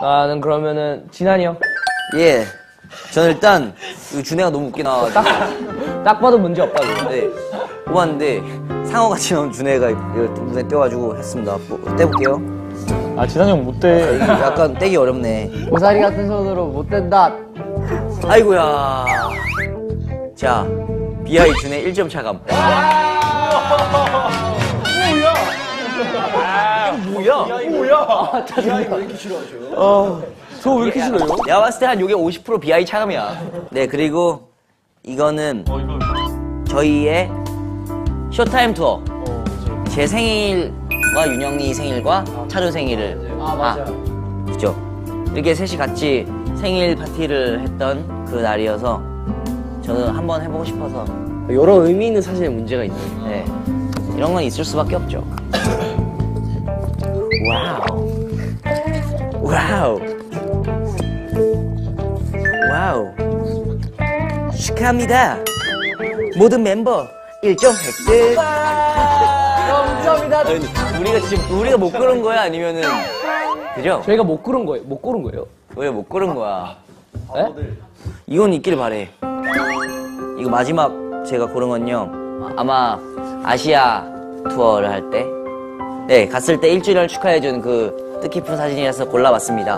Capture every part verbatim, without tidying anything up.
나는 그러면은 진한이 형. 예. 저는 일단 준혜가 너무 웃게 나와가지고 딱, 딱 봐도 문제 없다고. 네. 뽑았는데 상어같이 나온 준혜가 눈에 띄어가지고 했습니다. 뭐, 떼볼게요. 아 진한이 형 못 떼. 약간 떼기 어렵네. 고사리 같은 손으로 못 뗀다. 아이고야. 자, 비아이 준혜 일 점 차감. 뭐야? 뭐야? 아, 짜증나. 왜 이렇게 싫어하셔? 어, 저 왜 이렇게 싫어요? 내가 봤을 때 한 요게 오십 퍼센트 비아이 차감이야. 네, 그리고 이거는 저희의 쇼타임 투어. 제 생일과 윤영이 생일과 차르 생일을. 아, 맞아. 아, 그죠? 이렇게 셋이 같이 생일 파티를 했던 그 날이어서 저는 한번 해보고 싶어서. 여러 의미 있는 사진에 문제가 있네. 네. 이런 건 있을 수밖에 없죠. 와우. 와우. 와우. 축하합니다. 모든 멤버 일 점 획득. 감사합니다. 우리가 지금 우리가 못 고른 거야 아니면은 그죠? 저희가 못 고른 거예요. 못 고른 거예요. 왜 못 고른 거야? 네? 이건 있길 바래. 이거 마지막 제가 고른 건요. 아마 아시아 투어를 할 때, 네 갔을 때 일주일을 축하해준 그 뜻깊은 사진이라서 골라봤습니다.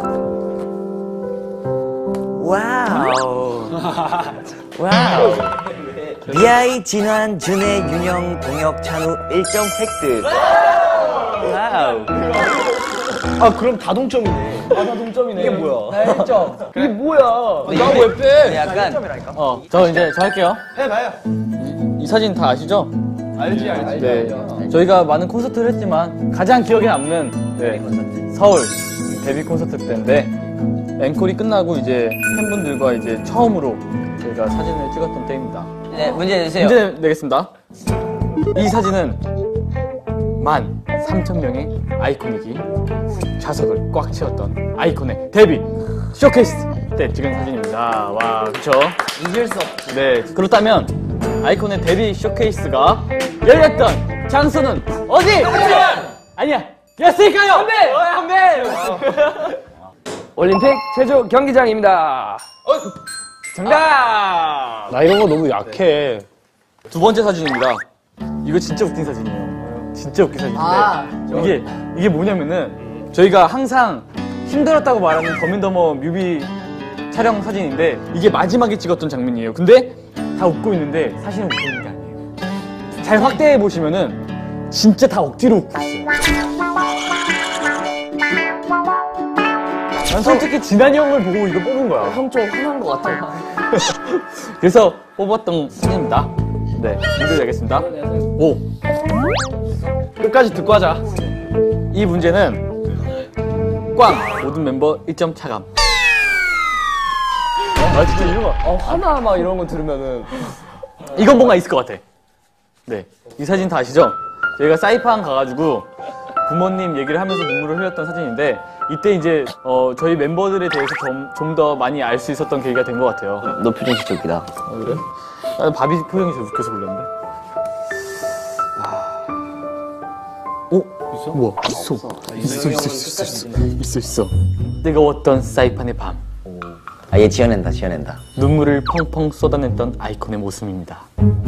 와우. 와우. 비아이, 진환, 준혜, 윤영, 동혁, 찬우 일 점 획득. 와우. 아, 그럼 다 동점이네. 아, 다 동점이네. 이게 뭐야? 나 일 점. 이게 뭐야? 나 왜 빼? 약간 어, 저 이제 저 할게요. 해봐요. 이, 이 사진 다 아시죠? 알지, 알지. 네. 알죠. 저희가 많은 콘서트를 했지만 가장 기억에 남는 네, 서울 데뷔 콘서트 때인데 앵콜이 끝나고 이제 팬분들과 이제 처음으로 저희가 사진을 찍었던 때입니다. 네, 문제 내주세요. 문제 내겠습니다. 이 사진은 만 삼천 명의 아이콘이기 좌석을 꽉 채웠던 아이콘의 데뷔 쇼케이스 때 찍은 사진입니다. 와, 그쵸? 잊을 수 없지. 네, 그렇다면 아이콘의 데뷔 쇼케이스가 열렸던 장소는 어디? 아니야, 였을까요? 한배! 한배! 올림픽 체조 경기장입니다. 정답! 나 이런 거 너무 약해. 두 번째 사진입니다. 이거 진짜 웃긴 사진이에요. 진짜 웃긴 사진인데 아, 이게 이게 뭐냐면은 저희가 항상 힘들었다고 말하는 더민더머 뮤비 촬영 사진인데 이게 마지막에 찍었던 장면이에요. 근데 다 웃고 있는데 사실은 웃고 있는 게 아니에요. 잘 확대해 보시면은 진짜 다 억지로 웃고 있어요. 난 솔직히 진한이 형을 보고 이거 뽑은 거야. 형 좀 화난 것 같아. 그래서 뽑았던 사진입니다. 네, 문제 내겠습니다. 오. 끝까지 듣고 하자. 이 문제는 꽝! 모든 멤버 일 점 차감. 아, 진짜 이런 거. 어, 화나 막 이런 거 들으면은. 이건 뭔가 있을 것 같아. 네. 이 사진 다 아시죠? 저희가 사이판 가가지고 부모님 얘기를 하면서 눈물을 흘렸던 사진인데 이때 이제 어, 저희 멤버들에 대해서 좀 좀 더 많이 알 수 있었던 계기가 된 것 같아요. 너 표정 진짜 웃기다. 아, 그래? 나는 바비 표정이 제일 웃겨서 그랬는데. 오? 있어? 우와, 있어. 있어, 있어, 있어, 있어, 있어, 있어, 있어. 뜨거웠던 사이판의 밤. 아, 얘 지어낸다, 지어낸다. 눈물을 펑펑 쏟아냈던 아이콘의 모습입니다.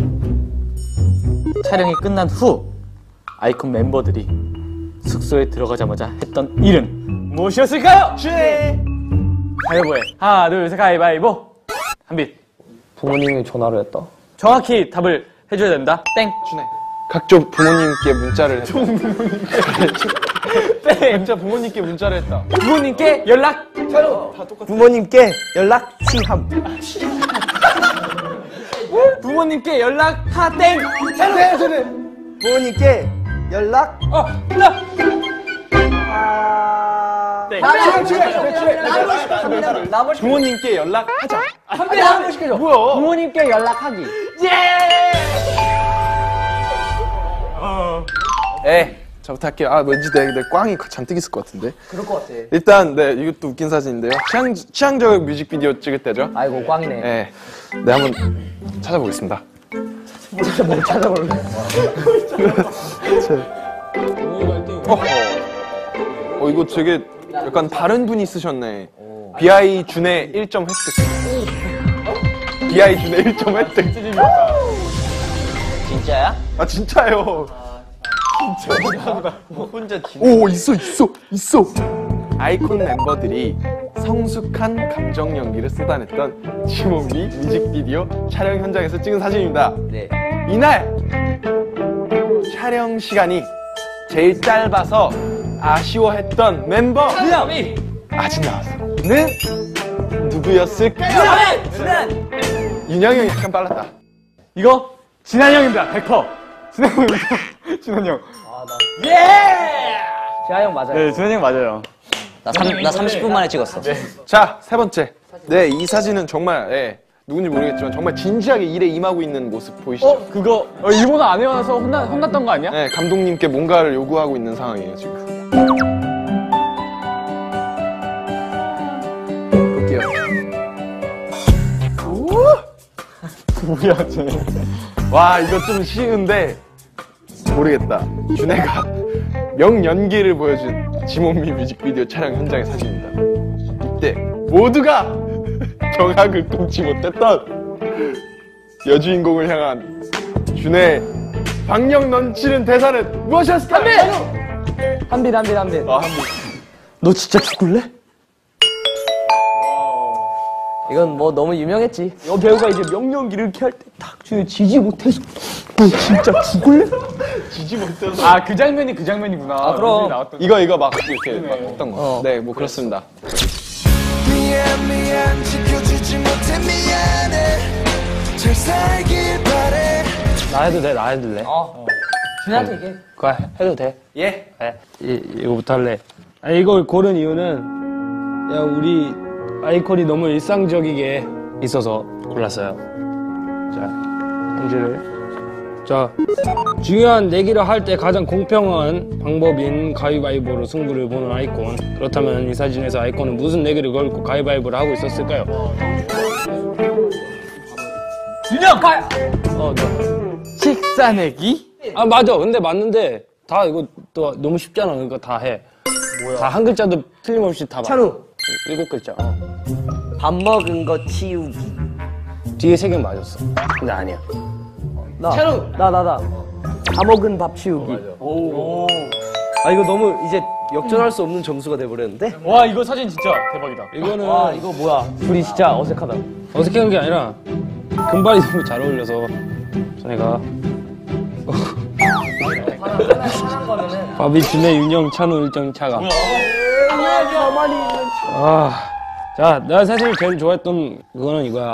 촬영이 끝난 후 아이콘 멤버들이 숙소에 들어가자마자 했던 일은 무엇이었을까요? 네. 가위바위보해. 하나, 둘, 셋, 가위바위보. 한빛. 부모님이 전화를 했다. 정확히 답을 해줘야 된다. 땡. 준혜. 각종 부모님께 문자를 했다. 땡. 진짜 부모님께 문자를 했다. 부모님께 연락. 부모님께 연락 취함. 부모님께 연락 타 땡. 네, 저는 부모님께 연락. 어, 연락. 땡. 부모님께 연락하자. 한배 한번 시켜줘. 뭐야? 부모님께 연락하기. 에. 저부터 할게요. 아, 왠지 내, 내 꽝이 잔뜩 있을 것 같은데. 그럴 것 같아. 일단, 네, 이것도 웃긴 사진인데요. 취향, 취향적 뮤직비디오 찍을 때죠. 아이고, 꽝이네. 네. 네, 한번 찾아보겠습니다. 진짜 뭘 찾아볼래? 어, 어, 이거 되게 약간 다른 분이 쓰셨네. 비아이 준의 일 점 획득. 비아이 준의 일 점 획득. 진짜야? 아 진짜요. 혼자 진. 오 있어 있어 있어. 아이콘 멤버들이 성숙한 감정 연기를 쏟아냈던 지몬미 뮤직비디오 촬영 현장에서 찍은 사진입니다. 네. 이날 촬영 시간이 제일 짧아서 아쉬워했던 멤버 준현이. 아직 나왔어.는 누구였을까요? 준현. 윤영이 형이 약간 빨랐다. 이거 진한 형입니다. 백 퍼센트. 진한 형입니다. 진한 형. 재하 형 맞아요. 네, 진한 형 맞아요. 나, 삼, 나 삼십 분 만에 찍었어. 자, 세 번째. 네, 이 사진은 정말 예, 누군지 모르겠지만 정말 진지하게 일에 임하고 있는 모습 보이시죠? 어, 그거 어, 일본어 안 해와서 혼나, 혼났던 거 아니야? 네, 감독님께 뭔가를 요구하고 있는 상황이에요, 지금. 볼게요. 뭐야, 쟤. 와, 이거 좀 쉬운데 모르겠다. 준혜가 명연기를 보여준 지몬미 뮤직비디오 촬영 현장의 사진입니다. 이때 모두가 경악을 금치 못했던 여주인공을 향한 준혜의 박력 넘치는 대사는 무엇이었을까요? 한빛 한빛 한빛. 아, 한 번. 너 진짜 죽을래? 이건 뭐 너무 유명했지. 여 배우가 이제 명령기를 이렇게 할 때 딱 지지 못해서 너 진짜 죽을래? 지지 못해서. 아, 그 장면이 그 장면이구나. 아, 그럼. 나왔던 이거 이거 막 이렇게 막 했던 거. 네, 뭐 그렇습니다. 미안 미안 지켜주지 못해 미안해 잘 살길 바래 나 해도 돼, 나 해도 돼. 어. 준현한테 얘기해. 그래, 해도 돼. 예. 네. 이, 이거부터 할래. 아, 이걸 고른 이유는 야, 우리 아이콘이 너무 일상적이게 있어서 골랐어요. 자, 현지를. 자, 중요한 내기를 할 때 가장 공평한 방법인 가위바위보로 승부를 보는 아이콘. 그렇다면 이 사진에서 아이콘은 무슨 내기를 걸고 가위바위보를 하고 있었을까요? 윤영! 어, 너. 식사 내기? 아, 맞아. 근데 맞는데 다 이거 또 너무 쉽잖아. 그러니까 다 해. 뭐야? 다 한 글자도 틀림없이 다 맞아. 찬우. 일곱 글자. 어. 밥 먹은 거 치우기. 뒤에 세 개 맞았어. 근데 아니야. 나. 찬우. 나, 나, 나. 다 먹은 밥 치우기. 오. 아, 이거 너무 이제 역전할 수 없는 점수가 돼버렸는데? 와, 이거 사진 진짜 대박이다. 이거는. 와, 이거 뭐야. 둘이 진짜 어색하다. 어색한 게 아니라 금발이 너무 잘 어울려서 전에가. 밥이 준혜, 윤영, 찬우, 일정, 차가. 아, 자, 내가 사실 제일 좋아했던 그거는 이거야.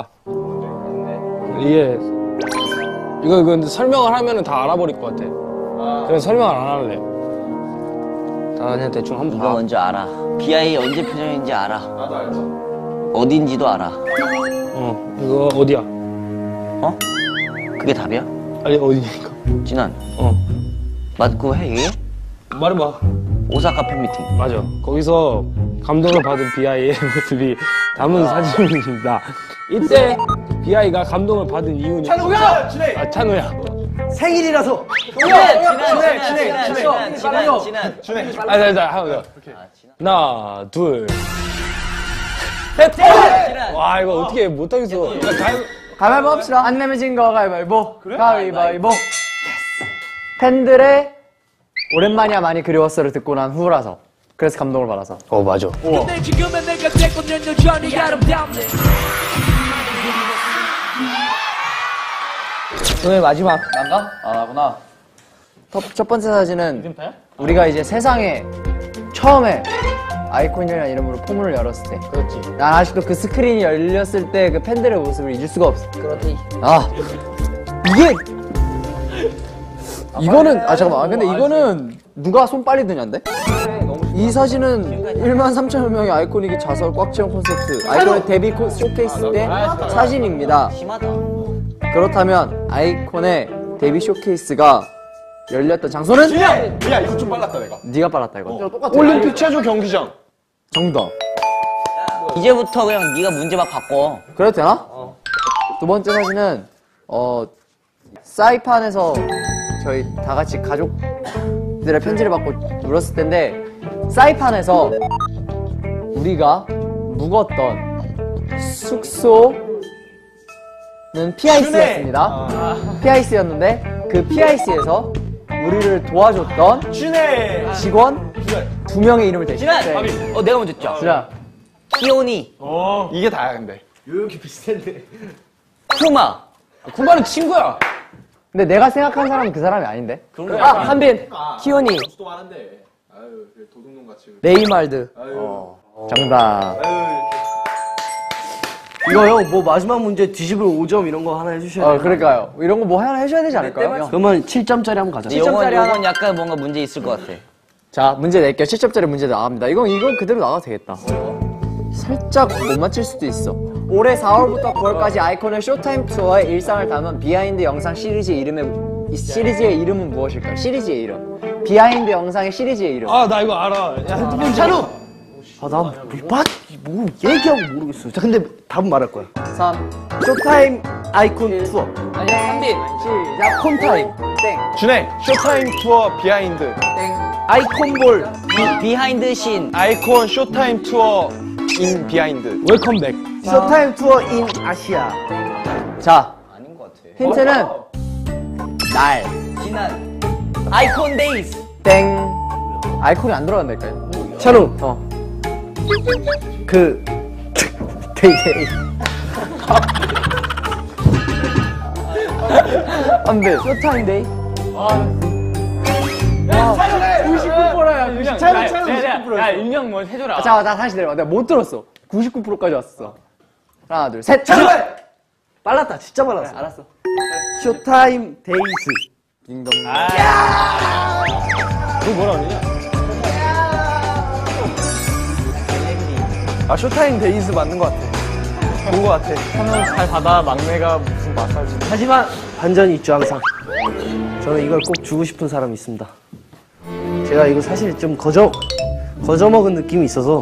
이게 이거 이거 근데 설명을 하면은 다 알아버릴 것 같아. 그래서 설명을 안 할래. 다 그냥 대충 한번 이거 봐. 먼저 알아. 비아이 언제 표정인지 알아. 나도 알죠. 어딘지도 알아. 어, 이거 어디야? 어? 그게 답이야? 아니 어디니까? 진한. 어, 맞고 해 이게? 말해봐. 오사카 팬미팅. 맞아. 거기서 감동을 받은 비아이의 모습이 담은 사진입니다. 이때 비아이가 감동을 받은 이유는 찬우야! 준혜! 아, 찬우야. 생일이라서. 준혜, 진한, 준혜, 진한, 준혜. 진한, 진한, 진한. 준혜. 아, 자, 자, 하나, 하나, 둘. 진한. 와, 이거 어떻게 못하겠어. 가위바위보 합시다. 안 내면 진 거 가위바위보. 가위바위보. 팬들의 오랜만이야 많이 그리웠어를 듣고 난 후라서. 그래서 감동을 받아서. 어, 맞아. 근데 지금은 내가 됐고 여전히 아름답네 오늘 마지막. 난가? 아, 나구나. 첫, 첫 번째 사진은 우리가 이제 세상에 처음에 아이콘이라는 이름으로 포문을 열었을 때. 그렇지. 난 아직도 그 스크린이 열렸을 때 그 팬들의 모습을 잊을 수가 없어. 그렇지. 아, 이게 이거는 아 잠깐만. 아, 근데 이거는 누가 손 빨리 드냐인데? 이 사진은 일만 삼천여 명의 아이코닉이 자석을 꽉 채운 콘서트 아이콘의 데뷔 콘- 쇼케이스 때 사진입니다. 심하다. 그렇다면 아이콘의 데뷔 쇼케이스가 열렸던 장소는? 야, 이거 좀 빨랐다, 내가. 네가 빨랐다 이거. 올림픽 체조 경기장. 정답. 이제부터 그냥 네가 문제 막 바꿔. 그래도 되나? 두 번째 사진은 어 사이판에서 저희 다 같이 가족들의 편지를 받고 울었을 텐데 사이판에서 우리가 묵었던 숙소는 피아이씨였습니다. 피아이씨였는데 그 피아이씨에서 우리를 도와줬던 직원 두 명의 이름을 진아! 대신했는데 어, 내가 먼저 했죠? 자, 키오니, 이게 다야 근데. 쿠마. 쿠마는 친구야. 근데 내가 생각한 사람은 그 사람이 아닌데. 아, 한빈, 키오니, 또 많은데. 아유, 도둑놈 같이. 네이말드. 정답. 이거 형 뭐 마지막 문제 뒤집을 오 점 이런 거 하나 해주셔야 어, 돼요. 그러니까요. 이런 거 뭐 하나 해줘야 되지 않을까요? 그러면 칠 점짜리 한번 가자. 근데 요건, 요건 약간 뭔가 문제 있을 것 같아. 자, 문제 낼게요. 칠 점짜리 문제 나갑니다. 이건, 이건 그대로 나가도 되겠다. 살짝 못 맞힐 수도 있어. 올해 사월부터 구월까지 아이콘의 쇼타임 투어의 일상을 담은 비하인드 영상 시리즈의 이름의, 이 시리즈의 이름은 무엇일까요? 시리즈의 이름. 비하인드 영상의 시리즈의 이름. 아, 나 이거 알아. 야, 핸드폰 찬우! 아, 나 뭐, 뭐 얘기하고 모르겠어. 자, 근데 답은 말할 거야. 삼, 쇼타임 아이콘 투어. 아니, 한빈. 시작. 콘타임. 땡. 준혜, 쇼타임 투어 비하인드. 땡. 아이콘볼. 비, 비하인드 신. 아이콘 쇼타임 투어 인 비하인드. 웰컴백. 쇼타임 투어 인 아시아. 자. 힌트는 날. 지난. 아이콘 데이즈. 땡. 아이콘이 안 들어간다니까요. 찬우. 어. 그 데이데이. 한빈. 쇼타임 데이. 구십구 퍼센트야, 윤영. 찬우, 찬우 구십구 퍼센트. 야, 윤영 뭐 해줘라. 자, 나 다시 내려봐. 내가 못 들었어. 구십구 퍼센트까지 왔어. 하나, 둘, 셋. 빨랐다. 진짜 빨랐어. 알았어. 쇼타임 데이즈. 딩동. 너 뭐라 그러냐? 아, 쇼타임 데이즈 맞는 것 같아. 본 것 같아. 찬우 잘 받아. 막내가 무슨 마사지. 하지만 반전이 있죠 항상. 저는 이걸 꼭 주고 싶은 사람이 있습니다. 제가 이거 사실 좀 거저 거저 먹은 느낌이 있어서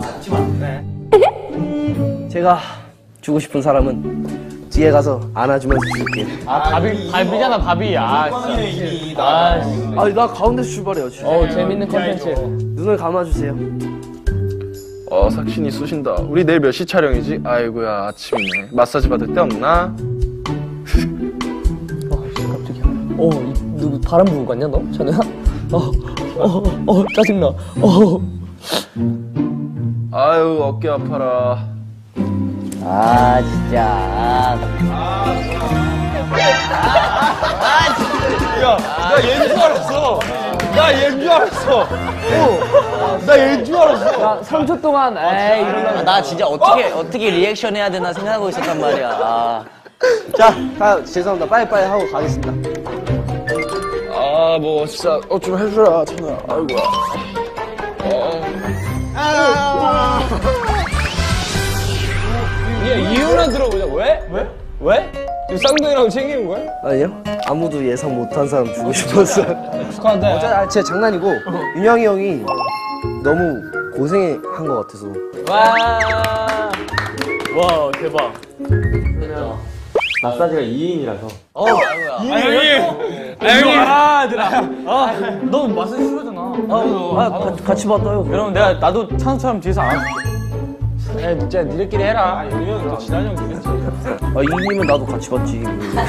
제가 주고 싶은 사람은 뒤에 가서 안아주면서 줄게요. 아, 밥이, 밥이잖아, 밥이. 아, 진짜. 아, 씨. 아니 나 가운데서 출발해요 지금. 어우, 재밌는 컨텐츠. 눈을 감아주세요. 어, 삭신이 쑤신다. 우리 내일 몇 시 촬영이지? 아이고야, 아침이네. 마사지 받을 데 없나? 어, 이, 누구 바람 부고 갔냐 너? 찬우야? 어, 어, 어, 짜증나. 어. 아유, 어깨 아파라. 아, 진짜. 야, 나 얘인 줄 알았어. 나 얘인 줄 알았어. 어, 나 얘인 줄 알았어. 야, 삼 초 동안, 에이, 이러려고. 아, 나 진짜 어떻게, 어떻게 리액션 해야 되나 생각하고 있었단 말이야. 아. 자, 가, 죄송합니다. 빨리빨리 하고 가겠습니다. 아, 뭐, 진짜, 어, 좀 해주라, 찬우야. 아이고야. 얘 이유나 들어보자. 왜? 왜? 왜? 지금 쌍둥이랑 챙기는 거야? 아니요? 아무도 예상 못한 사람 주고 싶었어. 축하한다. 어차피 아, 제 장난이고 윤영이 형이 너무 고생한 것 같아서. 와. 와, 대박. 마사지가 이 인이라서 아, 형님. 아, 형님. 아, 들아. 아, 너 마사지 싫어하잖아. 아, 가, 같이 봤다요. 그럼 내가, 나도 찬우처럼 뒤에서 안아줄게. 야, 진짜 니들끼리 해라. 아, 영이 형또 지난이 형 되겠지. 아, 이인이면 나도 같이 봤지.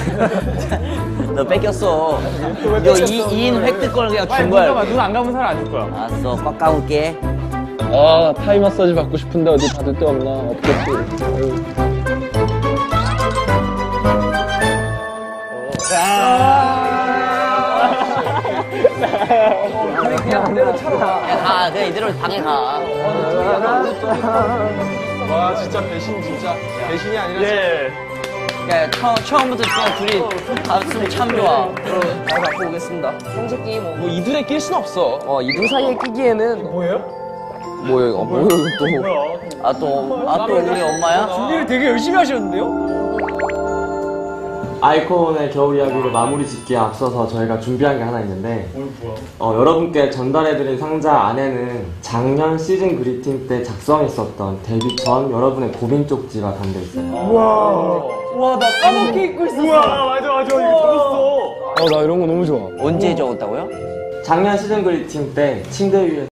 너 뺏겼어. 이거 이, 이인 획득 걸 그냥 준 거야. 눈안 감은 사람 안 줄 거야. 알았어, 꽉 감을게. 아, 타이 마사지 받고 싶은데 어디 받을 데 없나? 없겠지. 그냥 그대로 쳐라. 야, 가. 그냥 이대로 방에 가. 와, 진짜 배신, 진짜. 배신이 아니라. 예. 야, 처음, 처음부터 그냥 둘이 가슴이 참 좋아. 잘 갖고 오겠습니다. 성적기 뭐. 뭐, 이 둘에 낄 순 없어. 어, 이둘 사이에 끼기에는. 뭐예요? 뭐예요? 어, 뭐예요, 또. 아, 또, 아, 또 우리 엄마야? 준비를 되게 열심히 하셨는데요? 아이콘의 겨울 이야기를 마무리 짓기에 앞서서 저희가 준비한 게 하나 있는데 어, 여러분께 전달해드린 상자 안에는 작년 시즌 그리팅 때 작성했었던 데뷔 전 여러분의 고민 쪽지가 담겨있어요. 와, 나 까먹게 입고 있었어. 우와, 맞아, 맞아. 이거 들었어. 어, 나 이런 거 너무 좋아. 언제 적었다고요? 작년 시즌 그리팅 때 침대 위에